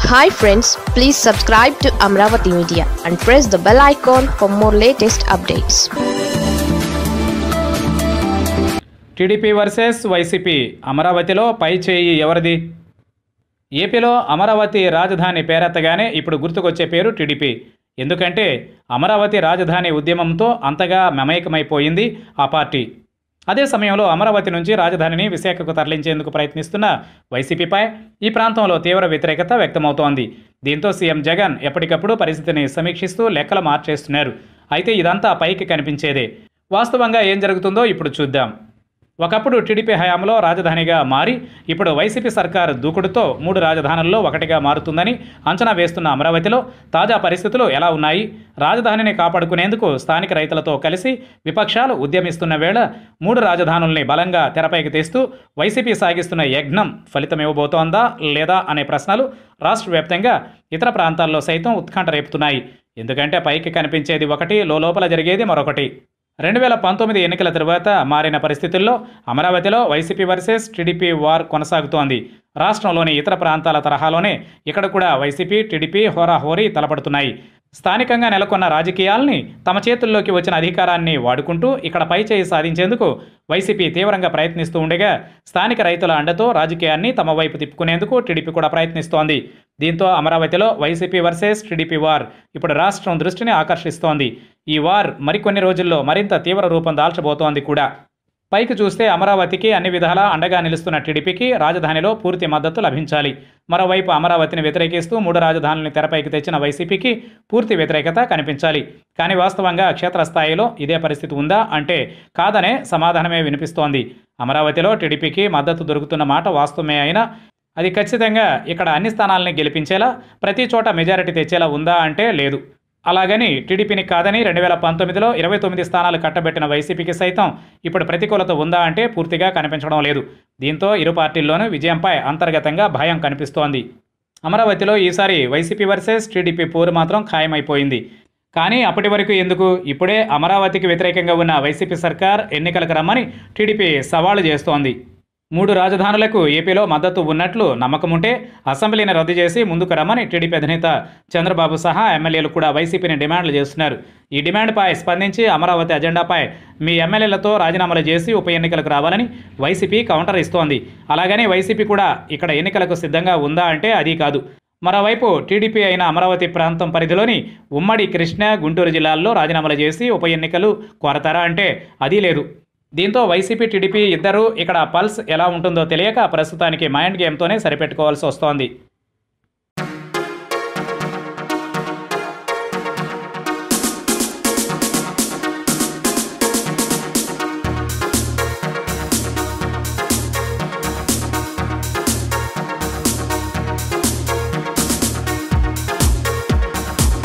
Hi friends, please subscribe to Amaravati Media and press the bell icon for more latest updates. TDP versus YCP అమరావతిలో పై చేయి ఎవరిది? ఏపీలో అమరావతి రాజధాని పేరెత్తగానే ఇప్పుడు గుర్తుకొచ్చే పేరు టీడీపీ. ఎందుకంటే అమరావతి రాజధాని ఉద్యమంతో అంతగా మమేకమైపోయింది ఆ పార్టీ. అదే సమయంలో అమరావతి నుంచి రాజధానిని విశాఖకు తరలించేందుకు ప్రయత్నిస్తున్న వైసీపీపై ఈ ప్రాంతంలో తీవ్ర వ్యతిరేకత వ్యక్తమవుతోంది. దీంతో సీఎం జగన్ ఎప్పటికప్పుడు పరిస్థితిని సమీక్షిస్తూ లెక్కలు మార్చేస్తున్నారు. అయితే ఇదంతా పైకి కనిపించేదే. వాస్తవంగా ఏం జరుగుతుందో ఇప్పుడు చూద్దాం. ఒకప్పుడు టీడీపీ హయాంలో రాజధానిగా మారి ఇప్పుడు వైసీపీ సర్కార్ దూకుడుతో 3 రాజధానుల్లో ఒకటిగా మారుతుందని అంచనా వేస్తున్న అమరావతిలో తాజా పరిస్థితులు ఎలా ఉన్నాయి? రాజధానిని కాపాడుకునేందుకు స్థానిక రైతులతో కలిసి విపక్షాలు ఉద్యమిస్తున్న వేళ 3 రాజధానుల్ని బలంగా తెరపైకి తెస్తూ వైసీపీ సాగిస్తున్న యజ్ఞం ఫలితమివ్వబోతోందా లేదా అనే ప్రశ్నలు రాష్ట్ర వ్యాప్తంగా ఇతర ప్రాంతాల్లో సైతం ఉత్కంఠ రేపుతున్నాయి. ఎందుకంటే పైకి కనిపించేది ఒకటి, లోపల జరిగేది మరొకటి. 2019 ఎన్నికల తరువాత మారిన పరిస్థితుల్లో అమరావతిలో వైసీపీ వర్సెస్ టీడీపీ వార్ కొనసాగుతోంది. రాష్ట్రంలోని ఇతర ప్రాంతాల తరహాలోనే ఇక్కడ కూడా వైసీపీ, టీడీపీ హోరాహోరీ తలపడుతున్నాయి. స్థానికంగా నెలకొన్న రాజకీయాల్ని తమ చేతుల్లోకి వచ్చిన అధికారాన్ని వాడుకుంటూ ఇక్కడ పైచేయి సాధించేందుకు వైసీపీ తీవ్రంగా ప్రయత్నిస్తూ ఉండగా స్థానిక రైతుల అండతో రాజకీయాన్ని తమ వైపు తిప్పుకునేందుకు టీడీపీ కూడా ప్రయత్నిస్తోంది. దీంతో అమరావతిలో వైసీపీ వర్సెస్ టీడీపీ వార్ ఇప్పుడు రాష్ట్రం దృష్టిని ఆకర్షిస్తోంది. ఈ వార్ మరికొన్ని రోజుల్లో మరింత తీవ్ర రూపం దాల్చబోతోంది కూడా. పైకి చూస్తే అమరావతికి అన్ని విధాలా అండగా నిలుస్తున్న టీడీపీకి రాజధానిలో పూర్తి మద్దతు లభించాలి. మరోవైపు అమరావతిని వ్యతిరేకిస్తూ 3 రాజధానులను తెరపైకి తెచ్చిన వైసీపీకి పూర్తి వ్యతిరేకత కనిపించాలి. కానీ వాస్తవంగా క్షేత్రస్థాయిలో ఇదే పరిస్థితి ఉందా అంటే కాదనే సమాధానమే వినిపిస్తోంది. అమరావతిలో టీడీపీకి మద్దతు దొరుకుతున్న మాట వాస్తవమే అయినా అది ఖచ్చితంగా ఇక్కడ అన్ని స్థానాలని గెలిపించేలా, ప్రతి చోట మెజారిటీ తెచ్చేలా ఉందా అంటే లేదు. అలాగని టీడీపీని కాదని 2019లో 29 స్థానాలు కట్టబెట్టిన వైసీపీకి సైతం ఇప్పుడు ప్రతికూలత ఉందా అంటే పూర్తిగా కనిపించడం లేదు. దీంతో ఇరు పార్టీల్లోనూ విజయంపై అంతర్గతంగా భయం కనిపిస్తోంది. అమరావతిలో ఈసారి వైసీపీ వర్సెస్ టీడీపీ పోరు మాత్రం ఖాయమైపోయింది. కానీ అప్పటి వరకు ఎందుకు? ఇప్పుడే అమరావతికి వ్యతిరేకంగా ఉన్న వైసీపీ సర్కార్ ఎన్నికలకు రమ్మని టీడీపీ సవాలు చేస్తోంది. 3 రాజధానులకు ఏపీలో మద్దతు ఉన్నట్లు నమ్మకముంటే అసెంబ్లీని రద్దు చేసి ముందుకు రమ్మని టీడీపీ అధినేత చంద్రబాబు సహా ఎమ్మెల్యేలు కూడా వైసీపీని డిమాండ్లు చేస్తున్నారు. ఈ డిమాండ్పై స్పందించి అమరావతి అజెండాపై మీ ఎమ్మెల్యేలతో రాజీనామాలు చేసి ఉప ఎన్నికలకు రావాలని వైసీపీ కౌంటర్ ఇస్తోంది. అలాగని వైసీపీ కూడా ఇక్కడ ఎన్నికలకు సిద్ధంగా ఉందా అంటే అది కాదు. మరోవైపు టీడీపీ అయిన అమరావతి ప్రాంతం పరిధిలోని ఉమ్మడి కృష్ణా, గుంటూరు జిల్లాల్లో రాజీనామాలు చేసి ఉప ఎన్నికలు కోరతారా అంటే అది లేదు. దీంతో వైసీపీ, టీడీపీ ఇద్దరూ ఇక్కడ పల్స్ ఎలా ఉంటుందో తెలియక ప్రస్తుతానికి మైండ్ గేమ్తోనే సరిపెట్టుకోవాల్సి వస్తోంది.